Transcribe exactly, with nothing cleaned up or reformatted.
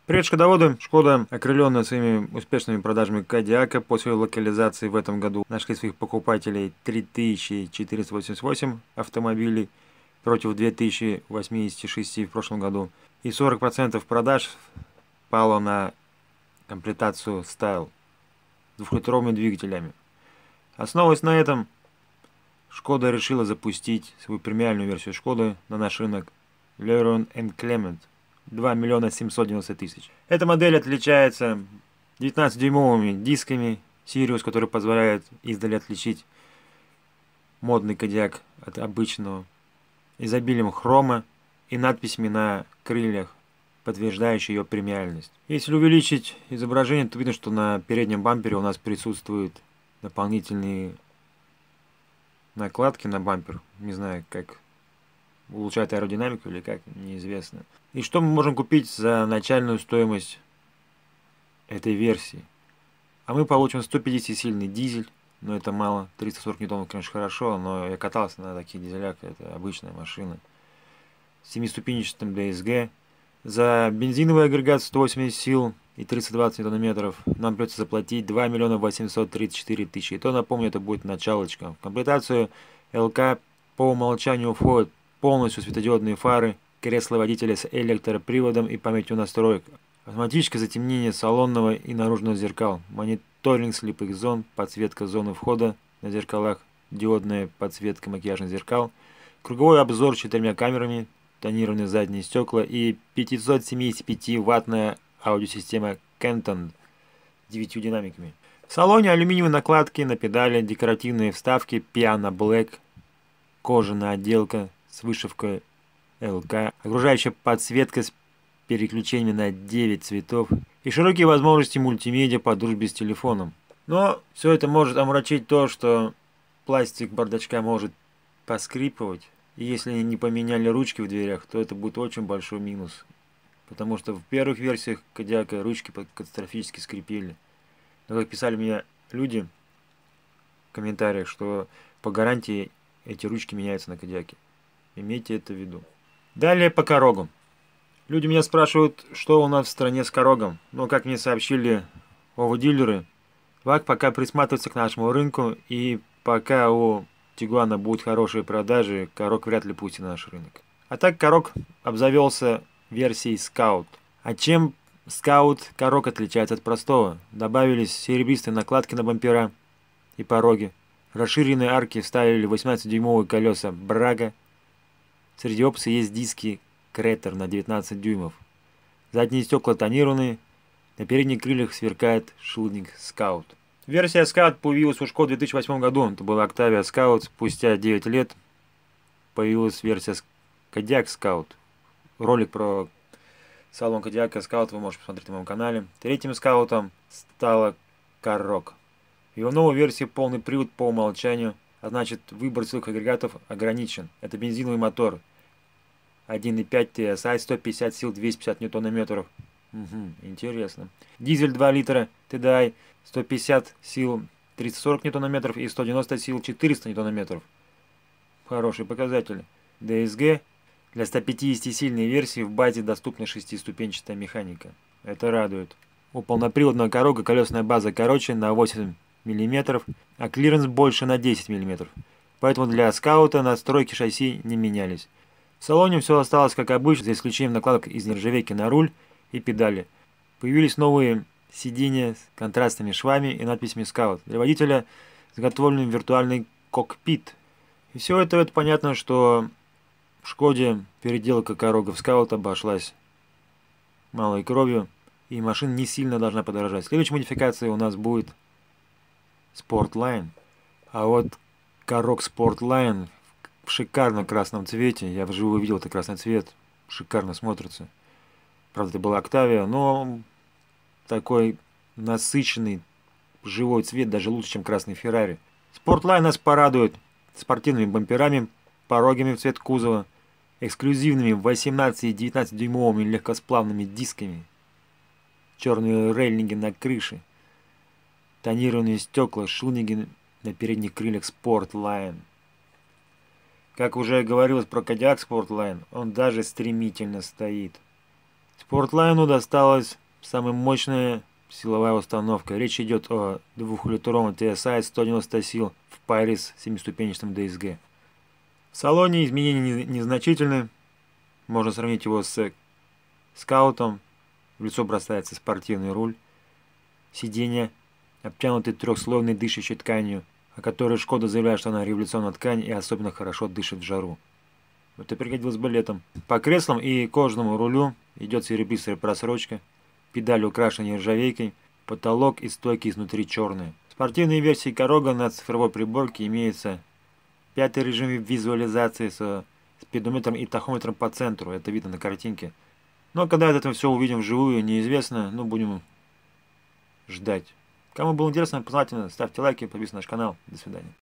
Привет, шкодоводы! Шкода, окрыленная своими успешными продажами Кодиака после локализации в этом году, нашли своих покупателей три тысячи четыреста восемьдесят восемь автомобилей против две тысячи восемьдесят шесть в прошлом году. И сорок процентов продаж пало на комплектацию Style с двухлитровыми двигателями. Основываясь на этом, Шкода решила запустить свою премиальную версию Шкоды на наш рынок Leron and Clement. два миллиона семьсот девяносто тысяч. Эта модель отличается девятнадцатидюймовыми дисками Sirius, которые позволяют издали отличить модный Кодиак от обычного, изобилием хрома и надписями на крыльях, подтверждающие ее премиальность. Если увеличить изображение, то видно, что на переднем бампере у нас присутствуют дополнительные накладки на бампер. Не знаю, как улучшает аэродинамику или как, неизвестно. И что мы можем купить за начальную стоимость этой версии? А мы получим сто пятидесятисильный дизель, но это мало. триста сорок ньютонов, конечно, хорошо, но я катался на таких дизелях, это обычная машина. С семиступенчатым ди эс джи. За бензиновый агрегат сто восемьдесят сил и триста двадцать ньютон-метров нам придется заплатить два миллиона восемьсот тридцать четыре тысячи. И то, напомню, это будет началочка. В комплектацию эл ка по умолчанию входит полностью светодиодные фары, кресло водителя с электроприводом и памятью настроек, автоматическое затемнение салонного и наружного зеркал, мониторинг слепых зон, подсветка зоны входа на зеркалах, диодная подсветка макияжных зеркал, круговой обзор с четырьмя камерами, тонированные задние стекла и пятисотсемидесятипятиваттная аудиосистема Kenton с девятью динамиками. В салоне алюминиевые накладки на педали, декоративные вставки Piano Black, кожаная отделка с вышивкой эл ка, окружающая подсветка с переключениями на девять цветов и широкие возможности мультимедиа по дружбе с телефоном. Но все это может омрачить то, что пластик бардачка может поскрипывать, и если не поменяли ручки в дверях, то это будет очень большой минус. Потому что в первых версиях Кодиака ручки катастрофически скрипели. Но как писали мне люди в комментариях, что по гарантии эти ручки меняются на Кодиаке. Имейте это в виду. Далее по Корогам. Люди меня спрашивают, что у нас в стране с Корогом. Но, как мне сообщили ово-дилеры, ВАГ пока присматривается к нашему рынку, и пока у Тигуана будут хорошие продажи, Корог вряд ли пустит на наш рынок. А так Корог обзавелся версией Scout. А чем Scout Корог отличается от простого? Добавились серебристые накладки на бампера и пороги. Расширенные арки вставили восемнадцатидюймовые колеса Брага. Среди опций есть диски Кретер на девятнадцать дюймов. Задние стекла тонированные. На передних крыльях сверкает шильдик Scout. Версия Scout появилась у Шкоды в две тысячи восьмом году. Это была Octavia Scout. Спустя девять лет появилась версия Kodiaq Scout. Ролик про салон Kodiaq Scout вы можете посмотреть на моем канале. Третьим скаутом стала Корог. В его новой версии полный привод по умолчанию, а значит выбор силовых агрегатов ограничен. Это бензиновый мотор один и пять ти эс ай, сто пятьдесят сил, двести пятьдесят ньютон-метров. Угу, интересно. Дизель два литра ти ди ай, сто пятьдесят сил, триста сорок ньютон-метров и сто девяносто сил, четыреста ньютон-метров. Хорошие показатели. ди эс джи для ста пятидесятисильной версии в базе доступна шестиступенчатая механика. Это радует. У полноприводного Корога колесная база короче на восемь миллиметров, а клиренс больше на десять миллиметров. Поэтому для Скаута настройки шасси не менялись. В салоне все осталось как обычно, за исключением накладок из нержавейки на руль и педали. Появились новые сиденья с контрастными швами и надписями Scout. Для водителя изготовлен виртуальный кокпит. И все это, это понятно, что в Шкоде переделка Корога в Scout обошлась малой кровью, и машина не сильно должна подорожать. Следующей модификацией у нас будет Sportline. А вот Корог Sportline в шикарном красном цвете. Я вживую видел этот красный цвет. Шикарно смотрится. Правда, это была Octavia, но такой насыщенный живой цвет даже лучше, чем красный Ferrari. Sportline нас порадует спортивными бамперами, порогами в цвет кузова, эксклюзивными восемнадцати и девятнадцатидюймовыми легкосплавными дисками, черные рейлинги на крыше, тонированные стекла, шильдики на передних крыльях Sportline. Как уже говорилось про Kodiaq Sportline, он даже стремительно стоит. Спортлайну досталась самая мощная силовая установка. Речь идет о двухлитровом ти эс ай сто девяносто сил в паре с семиступенчатым ди эс джи. В салоне изменения незначительны. Можно сравнить его с скаутом. В лицо бросается спортивный руль. Сиденья обтянуты трехслойной дышащей тканью, о которой Шкода заявляет, что она революционная ткань и особенно хорошо дышит в жару. Это пригодилось бы летом. По креслам и кожаному рулю идет серебристая просрочка. Педали украшены нержавейкой. Потолок и стойки изнутри черные. В спортивной версии Karoga на цифровой приборке имеется пятый режим визуализации с спидометром и тахометром по центру. Это видно на картинке. Но когда это все увидим вживую, неизвестно. Ну, будем ждать. Кому было интересно, познавательно, ставьте лайки, подписывайтесь на наш канал. До свидания.